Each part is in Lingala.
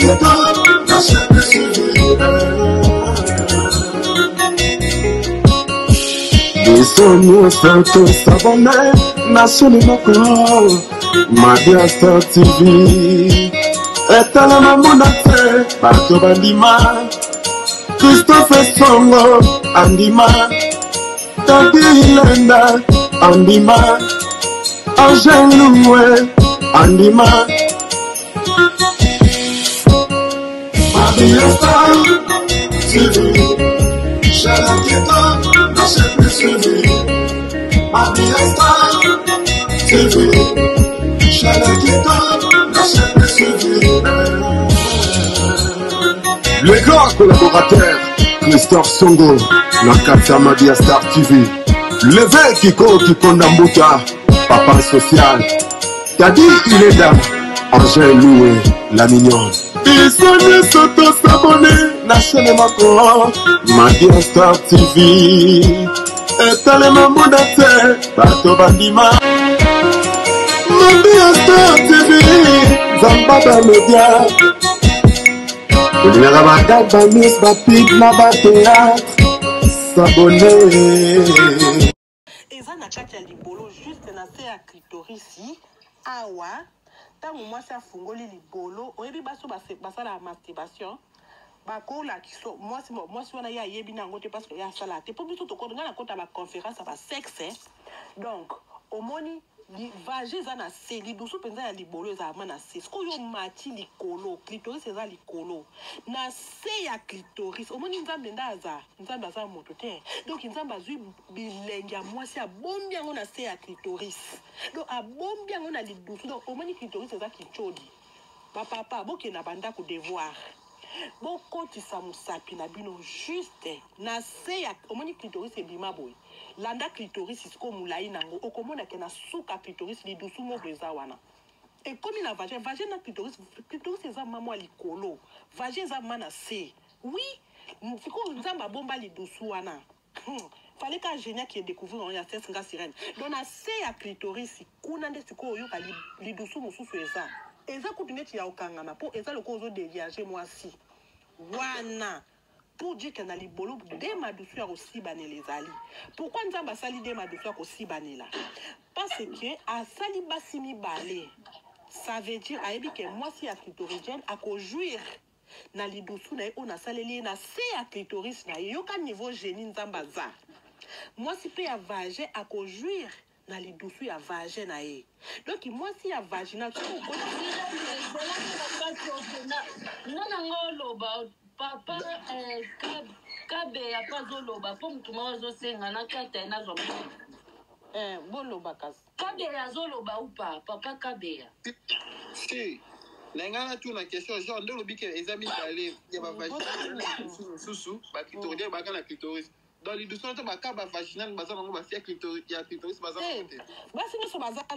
Bisogno stato sabone nascere mako Madia Star TV etala mamunate bato bandima Christopher Songo andima Tati Hilenda andima Angel Loué andima Madia Star TV Shalaketa nascere suivi Madia Star TV Shalaketa nascere suivi Le grand collaborateur Christophe Songo Nakata Madia Star TV Levé Kiko Kikondambuta Papa Social Tadi Ileda Angel Loué La mignonne Bisogno soto s'abonner Nascene mako Madia Star TV etale mamudate bato bandima Madia Star TV Zambada Media Olera bagaba mis bapid na bateatre S'abonner Eza na kati ya libolo juste na se ya clitorisi awa tango mwasi afungoli libolo oyebi baso basala masturbation bakola kiso mwasi wana ye ayebi nango te parce que ya sala te po biso tokondo nga na kota ba conférence ba sexe donc omoni vage eza na se lidusu penza ya libolo eza ma na se sikoyo mati likolo clitoris eza likolo na se ya clitoris omoni nzambe aza moto te donc nzambe azwi bilenge ya mwasi abombi yango na se ya clitoris donc abombi yango na lidusu donc omoni clitoris eza kichodi bapapa bokenda bandako devoir bokotisa mosapi na bino juste na se ya omoni clitoris ebima boye landa clitoris siko mulai nango okomona ke na suka clitoris lidusu moko eza wana ekomi na vagin na clitoris eza mama likolo vagin eza mana se oui siko nzamba bomba lidusu wana fallait qu'un génie qui ait découvert en yates nga sirène donc na se ya clitoris kuna nde siko oyoka lidusu mosusu eza kutuneti ya okangama po eza loko ozo déviager mwasi wana pour dire que na libolo de madusu ya kosibane lezali pourquoi nzamba sali de madusu ya kosibane la parce que asali basi mibale ça veut dire ayebi que mwasi ya clitoridienne akojouir na lidusu na ye ona saleli na se ya clitoris na ye yoka niveau génie nzamba za mwasi pe ya vagin akojouir na lidusu ya vagin na ye donc mwasi ya vaginal nana ngoloba papa kabe ya pazoloba po mutuma wazosenga na kata na zo boloba kasi kabe ya zoloba upa papa kabe ya si Nengana tu na question genre ndo lobike ezami balé ya ba vaginal susu ba clitoris ba kana clitoris dans les douceurs to ba ka ba vaginal ba zango ba sia clitoris ya clitoris ba zango te basi nyoso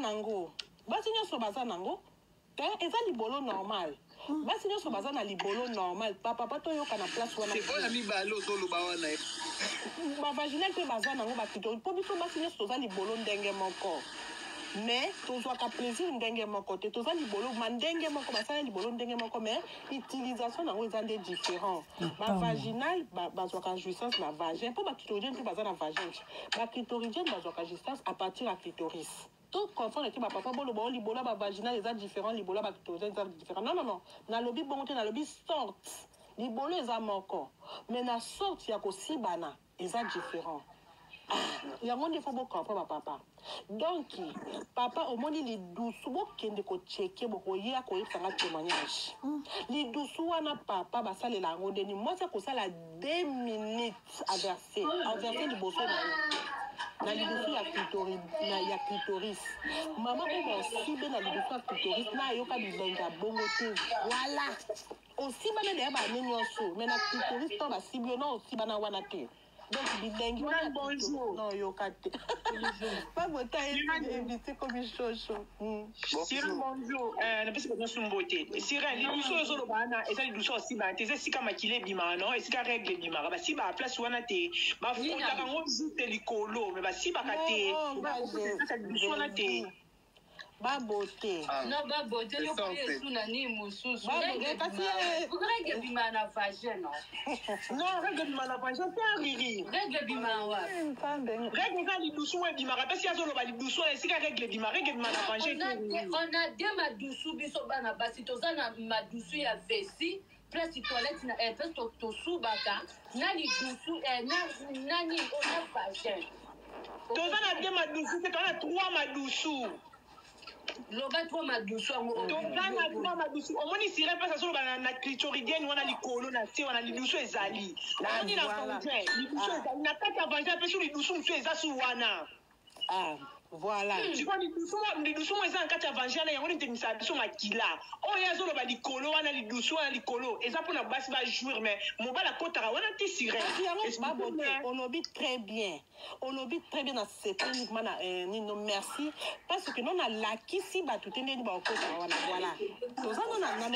baza nango te eza libolo normal basi nyoso baza na libolo normal papa to yoka na place wana c'est quoi mi balo to loba wana ba vaginal pe baza nango ba clitoris po biso basi nyoso toza libolo ndenge moko mais tozwaka plaisir ndenge moko te toza libolo mandenge moko basala libolo ndenge moko mais utilisation nango eza nde différent ba vaginal bazwaka jouissance na vagin po ba clitoridienne pe baza na vagin ba clitoridienne bazwaka jouissance à partir ya clitoris tout confondre ke ba papa bolo libolo ba vaginal eza différent libolo ba clitoridienne eza différent non na lobi bongo te na lobi sorte libolo eza moko mais na sorte ya kosibana eza différent yango nde fo bocomprendre papa donc papa omoni lidusu bokende kocheke bokoya koyebisanga témoignage lidusu wana papa basalela yango ndeni mwasi akosala 2 minutes averse liboso na lidusu ya clitoris mama oyo osibe na lidusu ya clitoris na ayoka bilenge ya bongo te voilà osibana deya bane nyonso mais na clitoris to basibi yo na osibana wana te donc bilengi bonjour non yokate pas bota éviter comme chocho Sira bonjour na pesi ko sumbote Sira li duso zo lo bana eza li duso si ba teze sika makile bima no esika règle bima ba si ba place wana te ba fota kango zute likolo mais ba si ba kate ba duso wana te ba beauté. Non, ba beauté, yo pour yesu na ni mususu. Règle bima na vagin, non? Non, règle bima na vagin, c'est un riri. Règle bima wa. Règle na li doucou et bima. Rappelle si azolo ba li doucou, c'est ka règle bima na vagin. On a deux madoussou biso bana basi tozana madoussou ya vesi. Place toilette na place to subaka na li doucou na ni on a vagin. Tozana deux madoussou, c'est on a trois madoussou. Loba trois madoussou tozana trois madoussou omoni sire pesa solo na clitoridienne wana likolo na se wana li doucou ezali omoni na vagin li doucou ezali na kati ya vagin pe sur li doucou musu eza su wana. Voilà. Tu vois, les doucement, ils ont un vagin, ils ont une technicien makila. Oh, ils ont le colo, on a les douceurs, on a les colo. Et ça pour la basse va jouer, mais mon bas la côte, on a des sirènes. On habite très bien. On habite très bien dans cette uniquement, merci. Parce que nous, on a l'acquis si, bah, tout est né, bah, voilà. Tout ça, on a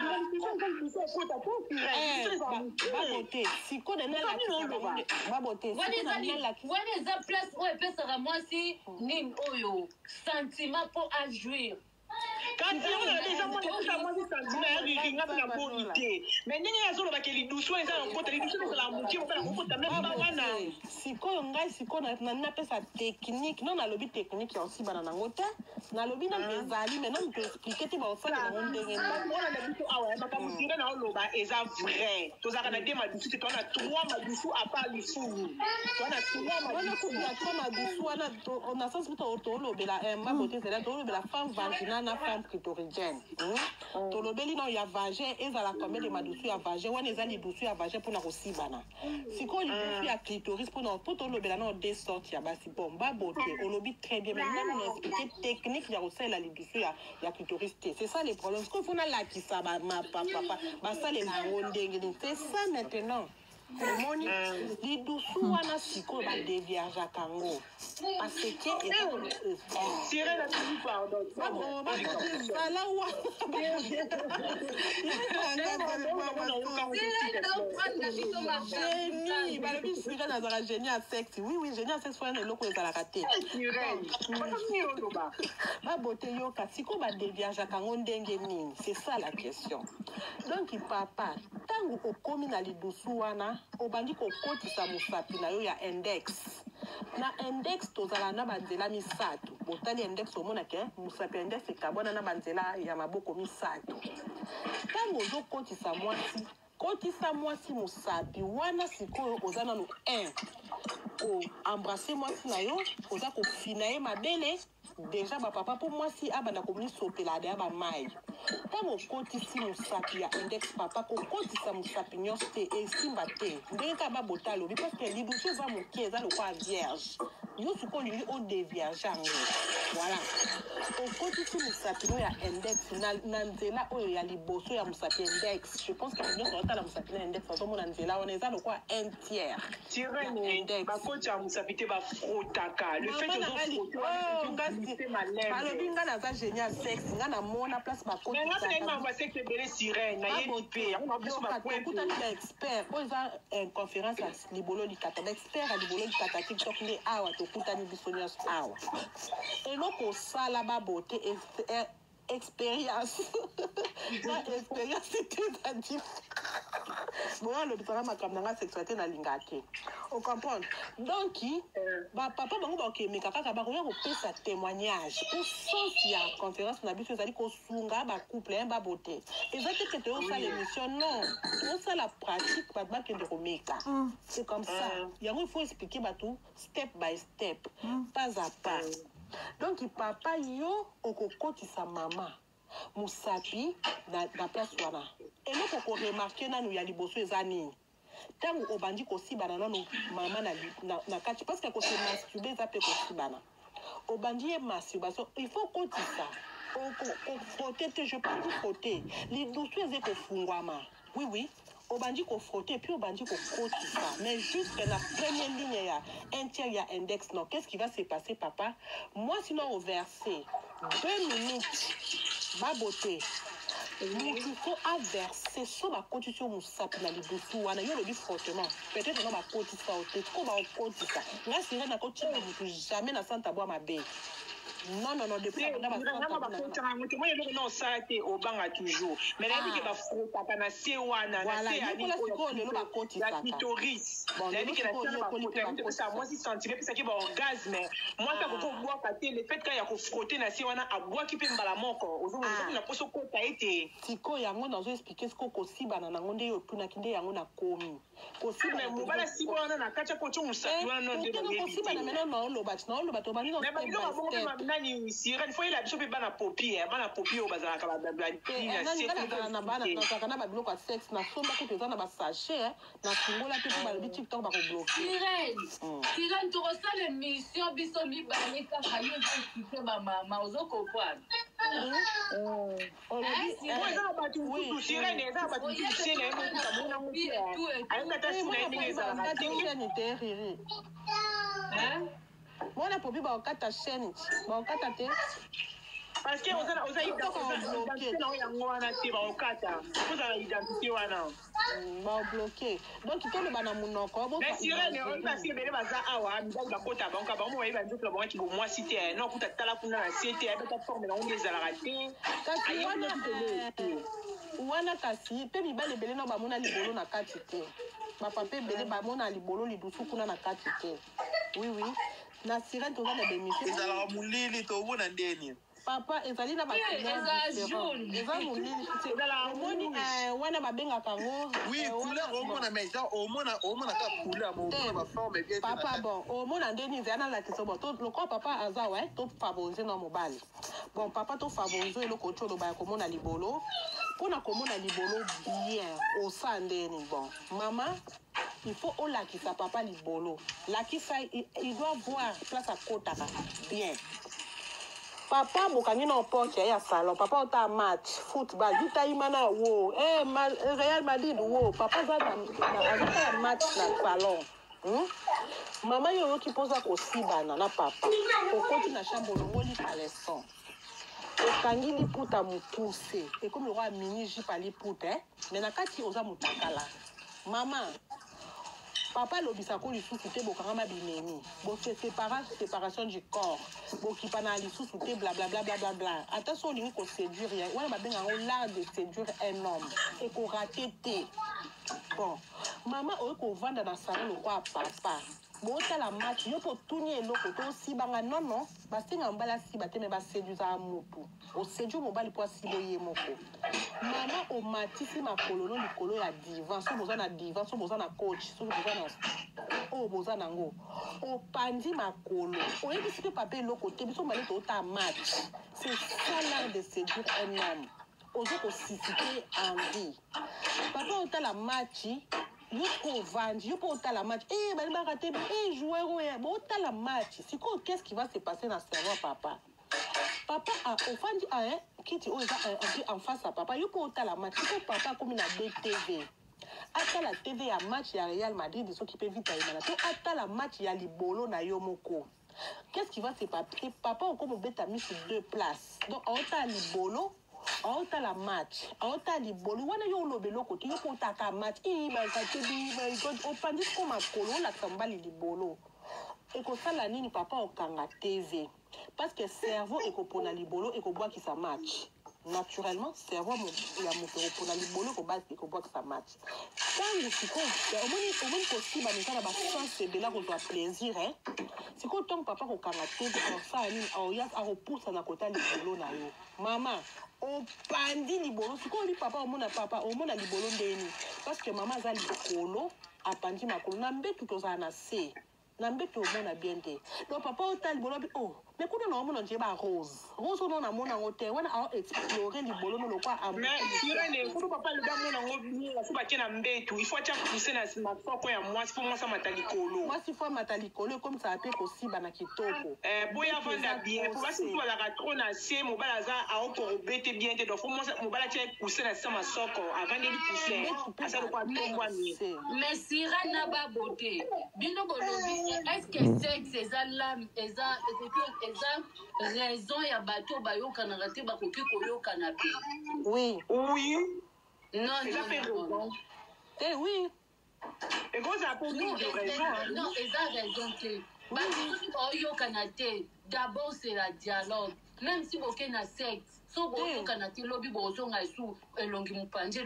beauté. Si, qu'on est là, la beauté. Voilà, la place où elle peut se ramasser. Oyo sentiment pour agir. Quand on a des amants, on a des sentiments, on a la bonité. Mais n'y a pas de douceur, ils ont côté les douceurs de la moitié, on peut la rencontrer même pas wana. Si qu'on a appelé ça technique, non, on a lobby technique aussi banana ngote. Na lobby na bezali, mais non, on peut expliquer tu vas au fait de monde de on a des douceurs, ah ouais, parce que dire na loba eza vrai. Tous a des madoussou, c'est on a trois madoussou à part les fous. On a trois madoussou, on a sens plutôt au lobby la ma beauté c'est là au lobby la femme vaginale na femme clitoridienne. To lobeli non ya vagin et za la combien de madoussou ya vagin, on est allé doucou ya vagin pour na aussi bana. Si qu'on lui ya clitoris pour to lobeli na deux sortes ya basi bon ba beauté, on lobby très bien mais même on expliquer technique ya aussi la doucou ya clitoris. C'est ça les problèmes. Ce qu'il faut na la qui ça ma papa, ba ça les ndenge. C'est ça maintenant. Moni li doucou wana siko ba déviage kango parce que tirer la télé pardon là wa génie ba le sika na za génie à sexe oui génie à sexe faut na loko ezala raté ba beauté yo ka siko ba déviage kango ndenge nini c'est ça la question. Donc papa tangu okomi na li doucou wana obandi kokotisa musapi na yo ya index na index tozala na banzela misato botali index omona ke musapi index ekabwana na banzela ya maboko misato tango ozokotisa mwasi musapi wana sikoyo oza nano 1 embrasser mwasi na yo oza kofina ye mabele déjà papa pour moi si abana komuni sopela de aba mai tango kotisi musapi ya index papa ko kotisa musapi nyonso te esimba te ndenge ka babota lobi parce que lidusu eza moke eza lokwa vierge nyonso ko olingi odevierge yango voilà okotisi musapi no ya index na nzela oyo ya liboso ya musapi index je pense que nyonso otala musapi na index azomona nzela wana eza lokwa 1/3 index bakoti ya musapi te bafrotaka le fait que balobi nga naza génial sexe nga namona place bakotutani baexpert oyo eza conférence ya libolo likata baexpert ya libolo likata tiktok nde awa tokutani biso nyonso awa eloko osala babote expérience expérience c'est-à-dire bon alobisaka makambo nanga sexualité nalinga te o comprendre donc bapapa bango bakemeka kaka bakoya kopesa témoignage osens ya conférence na biso ezali kosunga bacouple babote eza te ke toyosala émission non toyosala pratique bato bakende komeka c'est comme ça yango il faut expliquer bato step by step pas à pas. Donc papa yo okokotisa mama musapi na place wana eloko ko remarquer nanu ya liboso eza nini tango obandi kosibana nanu mama na kati parce que ko se masturber eza pe kosibana obandi ye masturbation il faut kotisa frotter te je peux frotter les dossiers eze kofungwama oui obandi ko frotter puis obandi ko kotisa mais juste la première ligne ya intérieur index non qu'est-ce qui va se passer papa moi sinon au verset 2 minutes ma beauté il faut averser sur ma condition musapi na libusu wana yo le frottement peut-être non ma kotisa au tête ko ba kotisa nga sira na kotisa mutu jamais na santa bois ma bé Non, depuis la moi je le non ça été au banga toujours mais la vie que va frota kana se wana na se ani la clitoris la vie que la ça moi si sentir ça qui va orgasme moi ça ko boire paté le fait qu'il y a ko frotter na se wana a boire qui peut mbala moko ozo na poso ko ta été tiko yango nazo expliquer ce ko siba na ngonde yo tuna kinde yango na komi ko siba mais mobala siba wana na kacha ko tumusa wana ndo ko siba na mena na oloba to bani no nani sirene faut il a biso pe bana popi bana popi o bazala ka ba na bana na ba biloko sexe na somba ko teza na ba sachet na fungola pe ba bi TikTok ba ko bloquer Sirene to resala émission biso mi bani ka hayo ko ba mama ozo ko kwa sirene eza ba tu sirene ko mona mo ayanga ta sirene ni eza la chaîne teriri mona popi ba okata chaîne ba okata te parce que oza identité na yango wana te ba okata oza identité wana ba bloquer donc tolo bana munoko bo mais sirene on va si bele baza awa mbali bakota banka ba mo ba nzokla bango ki bo moi cité non kuta tala kuna na cité ya beta forme na onde ezala raté kasi wana kasi pe mibale bele na ba mona libolo na kati te ba papa bele ba mona libolo lidusu kuna na kati te oui na sirene to na bémission ezala mulili to bona ndeni papa ezali na ba eza mulili omoni wana babengaka ngo oui couleur omona mais ça omona ka couleur omona ba forme bien papa bon omona ndeni zana la kiso bon to loko papa aza ouais to favoriser na mobali bon papa to favoriser le kocho lo ba komona libolo pona komona libolo bien au sandeni bon maman il faut olakisa papa libolo lakisa il doit voir place à kotaka bien papa bokangi na porte ya salon papa ota match football duta imana wo Real Madrid wo papa za na match na salon mama yo ki posa ko sibana na papa okoti na chambre ngoli palesson okangi liputa mupuse et comme le roi mini jipa liputa mais na kati oza mutakala mama papa lobisa ko lisusu te bokanga mabineni bo séparation du corps bokipa na lisusu te bla bla bla bla bla bla attention olingi ko séduire wana babenga ngo l'art de séduire un homme et ko rater te bon mama oyo ko vanda na salon le quoi papa bota la match yo po tuni eloko to sibanga non basenga mbala siba te me ba séduisa mutu o séduire mobali po sibo ye moko mama o matisi makolo no likolo ya divan so boza na divan so boza na coach so boza na o boza nango o pandi makolo o yebisi pe papa eloko te biso mbali to ta match c'est ça l'art de séduire un homme ozo ko susciter envie papa ota la match yo ko vendre yo po la match bali ba raté joueur bon la match c'est quoi qu'est-ce qui va se passer dans cerveau papa a ofandi kiti o eza un peu en face à papa yo po la match c'est papa comme na BTV ata la TV ya match ya Real Madrid so qui peut vite ayana to ata la match ya libolo na yo moko qu'est-ce qui va se passer papa o comme beta mis sur deux places donc ota libolo aota la match aota libolo wana yo lobelo ko ti yo ko taka match ba ka tebi ba god opandi ko makolo la kambali libolo e ko sala nini papa okanga TV parce que cerveau e ko pona libolo e ko boa ki sa match naturellement cerveau ya moto pona libolo ko ba ko boa ki sa match quand je suis omoni ko si ba nikana ba chance bela ko to plaisir c'est ko ton papa ko kanga TV pour ça nini oya a repousse na kota libolo na yo mama opandi libolo sikoyo papa omona libolo ndeni parce que mama aza likolo apandi makolo na mbetu tozala na se na mbetu omona bien te donc papa ota libolo bi mais kuna na omona nje ba rose ono na mona ngote wana a explorer libolo no lokwa mais sirene kudu papa le ba mona ngobi la suba tena mbetu il faut acha pousser na mafoko ya mwasi pour moi ça matalikolo mwasi faut matalikolo comme ça peut kosiba na kitoko boya vanda bien pour basi tu la trop na se mobala za a ko bete bien te donc faut moi mobala tia pousser na sama soko avant de pousser asa ko kwa mi mais sirana ba beauté bino bolobi est-ce que sexe eza raison ya bato bayokana rate bakoki koyokana pe oui non oui et gros ça pour nous de raison non eza raison te D'abord, c'est la dialogue. Même si vous avez un secte, si vous avez un lobby, vous avez un sou, longi mupandi.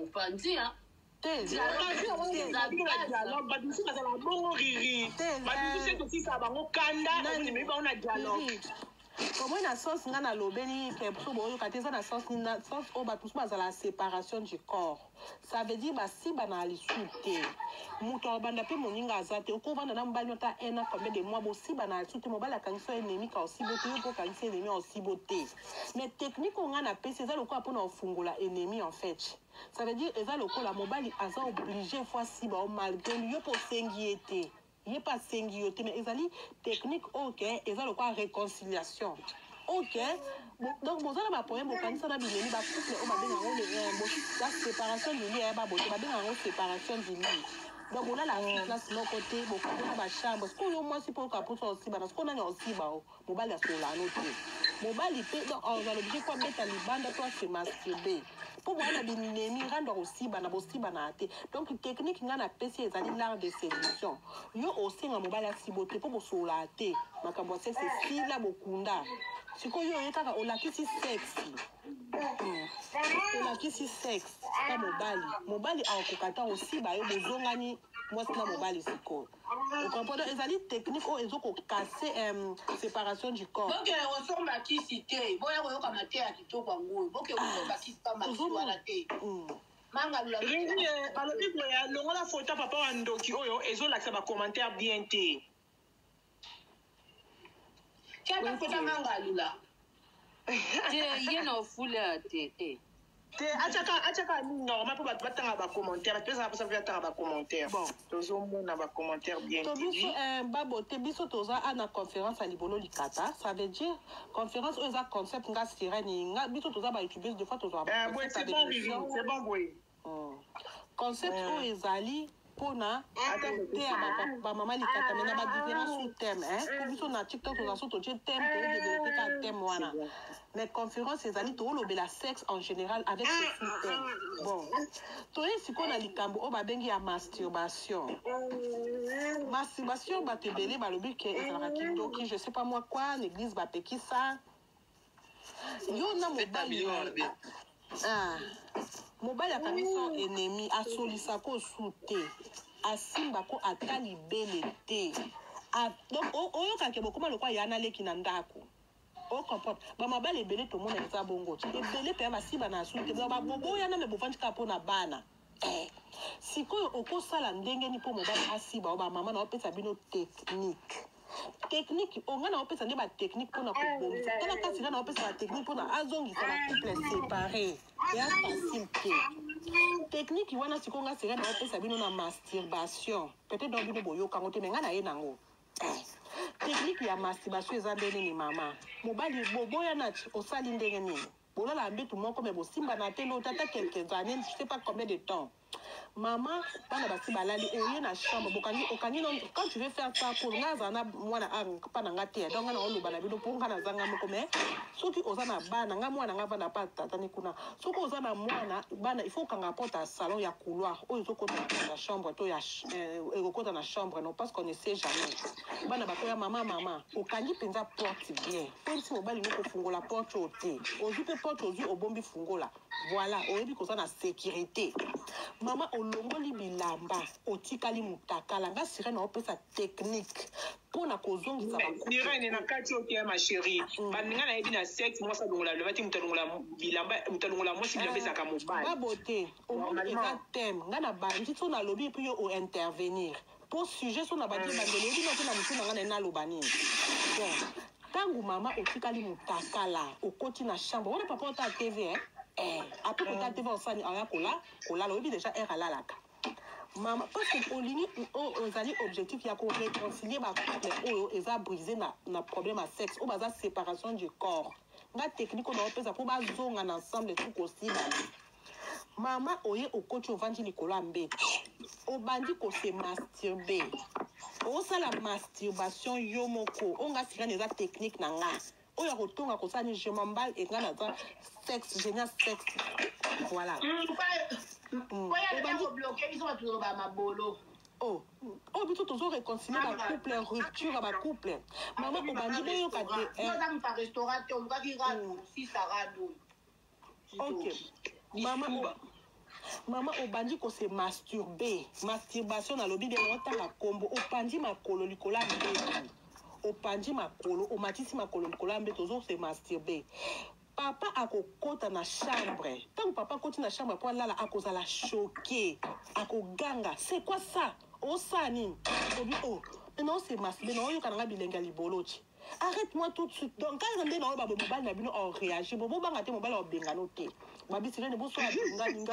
Comment na sens nga na lobeni que pour boyo kateza na sens au batou à la séparation du corps. Ça veut dire bah si bana li souté. Muto banda pe moninga azate o ko banda na mbali nota ena combien de mois bo si bana li souté mobala kanso ennemi ka aussi boté ko kanso ennemi aussi boté. Mais technique on a pe c'est ça le quoi pour na fungola ennemi en fait. Ça veut dire eza le ko la mobali aza obligé fois si ba malgré lui pour sengiété. Il n'y a pas de mais ils ont technique, ok, ils ont le quoi réconciliation. Ok, donc vous avez un problème, vous avez un couple, la séparation du lit, la séparation du lit. Donc on a la place de l'autre côté, on a la chambre. Parce qu'on a moins si pour qu'on aussi, parce qu'on a aussi, mobile à sur la note. Mobile, donc on a l'objet quoi mettre à l'ibanda, toi c'est masturber. Pour moi, on a des ennemis, rendre aussi, banate. Donc, technique, on a PC, l'art de séduction. Yo aussi, on a mobile à ciboter pour sur la thé. Ma cabosse, c'est si la bokunda. Si qu'on y a, on a qui si sexy. On a qui si sexe. Pas mobile. Mobile à okokata aussi, bah, yo bezongani. Moi, c'est la mobile ici, quoi. Vous comprenez? Les alliés techniques, ils ont cassé séparation du corps. Donc, on ressemble à qui cité. Bon, on a maté à qui toque en gros. Donc, on ressemble à qui c'est pas ma fille à la tête. Rémi, alors, le la photo papa Andoki, ils ont l'accès à commentaire bien té. Qui a ta photo Mangalula? Il y a une foule à té. Achaka normal pour battre un commentaire. Parce que ça fait un commentaire. Bon, tous au monde a un commentaire bien. Tobiso babo tebiso toza ana conférence à libolo likata. Ça veut dire conférence aux concept nga sireni nga biso toza ba youtubers de fois toza. Oui, c'est bon, c'est bon, oui. Concept o ezali pona te ba mama likata mais na ba différence sous thème hein. Biso na TikTok toza so to thème pour développer ta thème wana. Mais conférence ezali to lobela sexe en général avec ce système. Bon. Toi si qu'on a likambo o ba bengi ya masturbation. Masturbation ba te belé ba lobi ke ezala kindoki je sais pas moi quoi l'église ba peki ça. Yo na mobali. Mobali a kamiso ennemi a solisa ko soute. A simba ko atali belete. Donc oyo ka ke bokoma lokwa yana leki na ndako. O comprendre ba mabale ebele to mona eza bongo ebele pe ba siba na sunte ba bobo yana me bovandi ka pona bana sikoyo okosala ndenge ni po mobali asiba o ba mama na opesa bino technique onga na opesa ne ba technique pona ko bomisa tala kasi na opesa ba technique pona azongisa ba couple séparé ya facile technique wana sikonga sera na opesa bino na masturbation peut-être dans bino boyo kango te menga na ye nango technique ya masturbation ezandene ni mama mobali boboya na osali ndenge nini bolala mbetu moko me bosimba na telo tata quelques années je sais pas combien de temps maman bana basi balali oye na chambre okangi non quand tu veux faire ça pour ngaza na mwana pana ngate donc na oloba na bino pour ngana zanga moko me soki ozana bana nga mwana nga bana pa tata ni kuna soki ozana mwana bana il faut kanga porta salon ya couloir oyo zokota na chambre to ya ekokota na chambre non parce qu'on ne sait jamais bana bakoya mama okangi penza porte bien pour si mobali no ko fungola porte ote ozu pe porte ozu obombi fungola voilà oyebi koza na sécurité mama olongoli bilamba otikali mutakala nga sire na opesa technique pona kozongisa Irene na kati oke ma chérie baninga na yebi na sexe moi ça dongola le bati mutalongola bilamba mutalongola moi si bilamba saka mobile ba beauté omoni eza thème nga na bandi so na lobby puis o intervenir pour sujet so na bandi bandelo yebi na mutu na nga na loba nini bon tangu mama otikali mutakala okoti na chambre wana papa ota TV après que ta TV osani aya kola lobi déjà era lalaka maman parce que olingi ozali objectif ya ko réconcilier ba couple oyo eza brisé na problème à sexe ou baza séparation du corps nga technique on opesa pour bazonga na ensemble tout aussi maman oye okoti ovandi likolo mbeto obandi ko se masturber osala masturbation yo moko onga sika neza technique na nga oyo kotonga kosani je m'emballe et nga na sexe génial sexe voilà oh biso tozo réconcilier ba couple rupture ba couple mama obandi boyo ka te dans un restaurateur on va dire si ça rado OK Maman obandi ko se masturber masturbation na lobi de otanga kombo opandi makolo likola mbe opandi makolo omatisi makolo likola mbe tozo se masturber papa akokota na chambre tant papa koti na chambre pour lala akozala choqué akoganga c'est quoi ça osani obi oh non c'est masturber non yo kananga bilenga libolochi arrête-moi tout de suite donc quand on est dans le babo mobile na bino on réagit bobo banga te mobile obengano te babi sire ne boso abenga ninga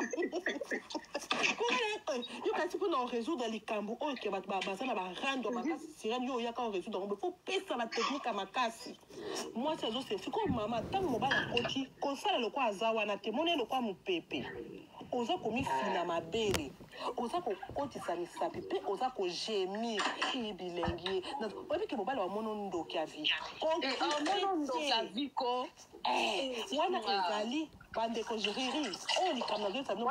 yo kasi pour nous résoudre les kambu o ke bat baba ça na ba rando makasi sire yo ya ka résoudre on faut pesa la technique à makasi moi c'est comme maman tant mobile akoti ko sala le kwa azawa na te mone le kwa mupepe oza komi fina mabele oza kokotisa misapi pe oza kogémir ibilengi oyebi ke mobali wa mono ndoki ya vi ko wana ezali bandeko jiriri oyo likambo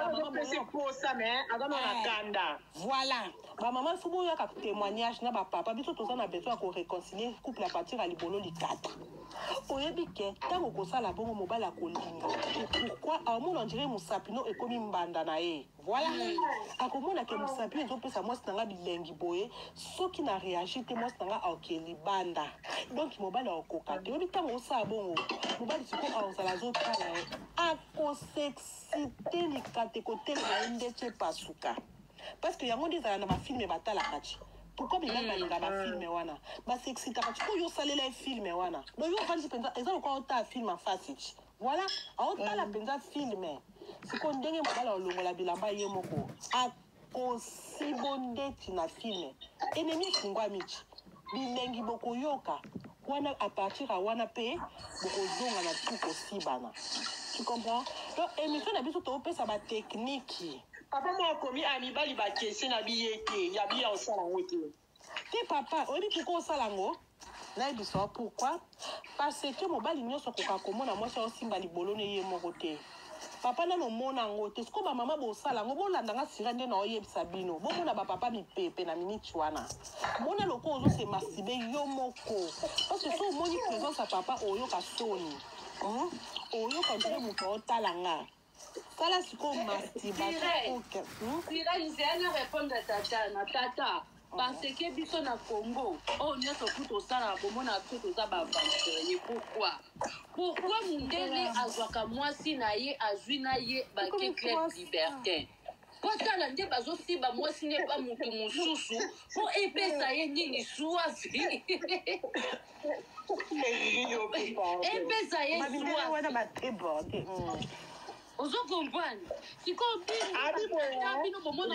voilà bamama fo boyoka témoignage na bapapa biso toza na besoin ya koréconcilier couple à partir ya libolo likata oyebi ke ntango okosala bongo mobali akolinga pourquoi aomona ondire mosapino ekomi mbanda na ye voilà akomona ke mosapino ezopesa mwasi nanga bilengi boye soki na réagi te mwasi nanga aoke libanda donc mobali aokoka te oyebi ntango osala bongo mobali sikoyo aozala azotala ye akosexite likata ekotelema ye ndeti epasuka parce que yango nde ezala na bafilme batalaka ti pourquoi bimai balinga bafilme wana basexitaka ti oyo osalela efilme wana donc yo ofandi mpenza eza lokola otala filme afasi ti voilà aotala mpenza filme sikoyo ndenge mobali aolongola bilamba ye moko akosibo ndeti na filme enemi efungwami ti bilengi bokoyoka wana à partir ya wana mpe bokozonga na tu kosibana tu comprends donc émission na biso toopesa batechnike papa moi komi amibali bakese na biye te ya biya osala ngo te papa oyebi pourquoi osala ngo nayebi so pourquoi parce que mobali nyonso akoka komona mwasi aosimba libolo ne ye moko te papa nano mona ngo te siko bamama bosala ngo bolandanga sira nde na oyebisa bino bomona bapapa mipepe na miniti wana mona loko ozose masibe yo moko parce que so omoni présence ya papa oyoka soni oyoka ndenge moto otalanga sala sikoyo masturbation sira nzeyana répondre na tata parce que biso na Congo oyo nyonso kuta osala bomona biso toza bavanturier pourquoi mundele azwaka mwasi na ye azwi na ye bake club libertin kotala nde bazosiba mwasi nde ba motu mosusu po epesa ye nini swafi epesa ye swafi ozo comprendre siko bino bomona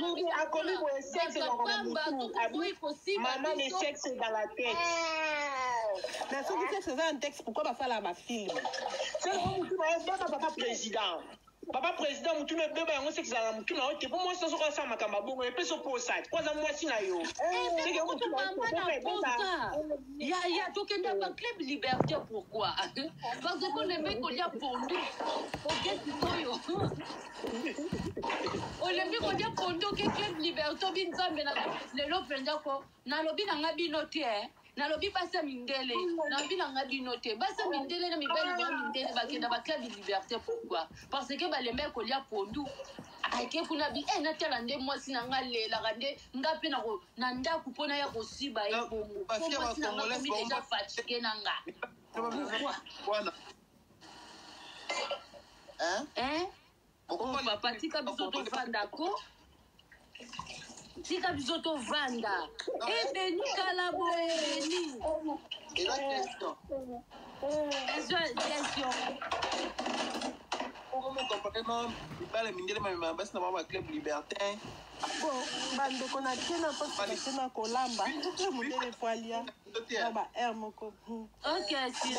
maman le sexe dans la tête mais ce qui c'est un texte pourquoi va faire la film c'est le papa président mutu me beba yango sexe za mutu na ote po moi ça so ça makamba bongo et peso po ça kwanza mwasi na yo c'est que mutu ya tokenda ba club liberté pourquoi parce que on aime ko dia pondu OK toyo on aime ko dia pondu ke club liberté bin zambe na lelo penda ko na lobi na ngabi note na lobi basa mindele na lobi na ngabi note basa mindele na mibali ba mindele bakenda ba club liberté pourquoi parce que balembe ko lia pondu ake kuna bi na tala nde mwasi na ngalela kande ngapi na ko na ndaku pona ya kosiba ye bongo mwasi na ngapi déjà fatigué nanga voilà oh papa tika biso to fanda ko tika biso to vanda ebeni kala boeni et la question comment complètement ibale mindele ma basi na mama club libertin bon bandeko na tena pas tena kolamba mundele foalia ba moko OK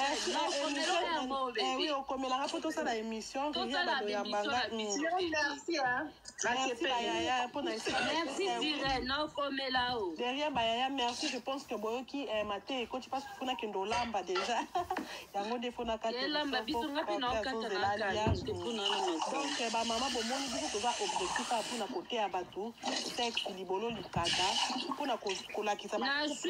oui okomela nga po tosala émission ria bado ya mbanga merci Bayaya pour merci dire non comme là haut derrière Bayaya merci je pense que boyoki maté ko tu passes kuna kendo lamba déjà yango defo na kati lamba biso ngapi na okata na kati donc ba mama bomoni biso toza objectif a pour na côté ya batu susu sexe libolo likata mpona kolakisa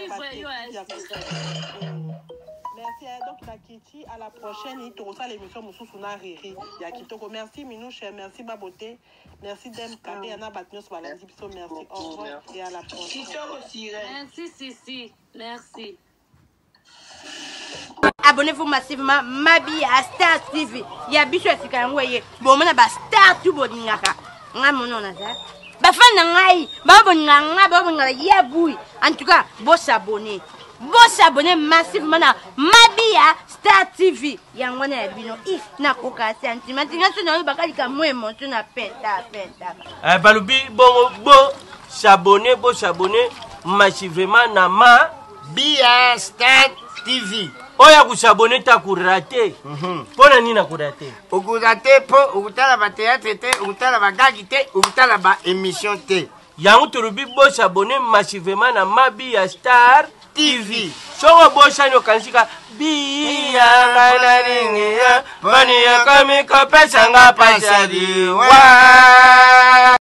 merci donc la Kiti à la prochaine tokosala l'émission mosusu na riri ya kitoko merci Minouche merci Baboté merci Dem Kate yana bato nyonso balandi biso merci au revoir et à la prochaine merci Sissi merci. Abonnez-vous massivement Mabi à Star TV. Ya biso esika yango ye. Bon mona ba Star tu bodingaka. Nga mono na za. Ba fan na ngai, ba boninganga, ba boningala ya bui. En tout cas, bo s'abonner. Bo s'abonner massivement na Mabi à Star TV. Yango na bino if na koka sentiment. Ngaso na ba kalika mo emotion na penta. Balubi bo s'abonner massivement na Mabi à Star TV. Oya kusabone ta kurate. Pona nina kurate. Ukurate po ukutala ba théâtre te, ukutala ba gagi te, ukutala ba émission te. Yangu turubi bo s'abonner massivement na Mabi ya Star TV. Songo bo shanyo kansika bi ya ngana ringi ya bani ya kami ko pesa nga pasadi wa.